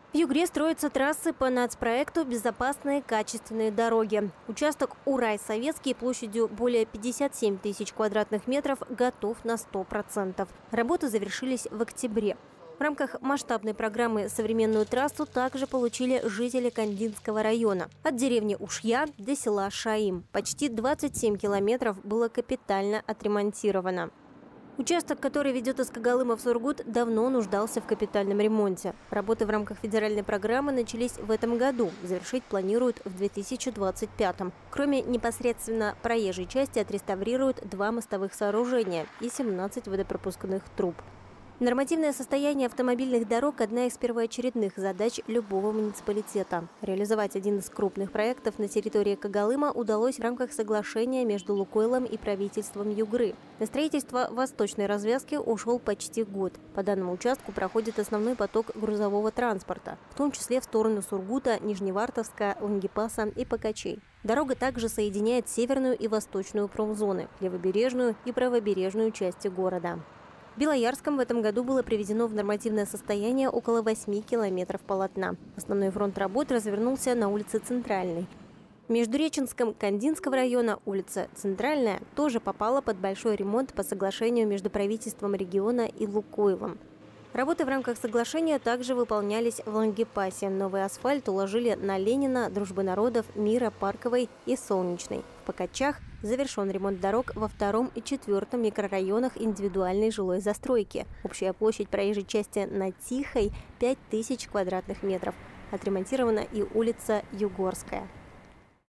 В Югре строятся трассы по нацпроекту «Безопасные качественные дороги». Участок Урай-Советский площадью более 57 тысяч квадратных метров готов на 100%. Работы завершились в октябре. В рамках масштабной программы «Современную трассу» также получили жители Кандинского района. От деревни Ушья до села Шаим. Почти 27 километров было капитально отремонтировано. Участок, который ведет из Когалыма в Сургут, давно нуждался в капитальном ремонте. Работы в рамках федеральной программы начались в этом году. Завершить планируют в 2025. Кроме непосредственно проезжей части отреставрируют 2 мостовых сооружения и 17 водопропускных труб. Нормативное состояние автомобильных дорог – одна из первоочередных задач любого муниципалитета. Реализовать один из крупных проектов на территории Когалыма удалось в рамках соглашения между «Лукойлом» и правительством Югры. На строительство восточной развязки ушел почти год. По данному участку проходит основной поток грузового транспорта, в том числе в сторону Сургута, Нижневартовска, Лангепаса и Покачей. Дорога также соединяет северную и восточную промзоны, левобережную и правобережную части города. В Белоярском в этом году было приведено в нормативное состояние около 8 километров полотна. Основной фронт работ развернулся на улице Центральной. В Междуреченском Кандинского района улица Центральная тоже попала под большой ремонт по соглашению между правительством региона и «Лукойлом». Работы в рамках соглашения также выполнялись в Лангепасе. Новый асфальт уложили на Ленина, Дружбы народов, Мира, Парковой и Солнечной. В Покачах завершен ремонт дорог во 2 и 4 микрорайонах индивидуальной жилой застройки. Общая площадь проезжей части на Тихой – 5000 квадратных метров. Отремонтирована и улица Югорская.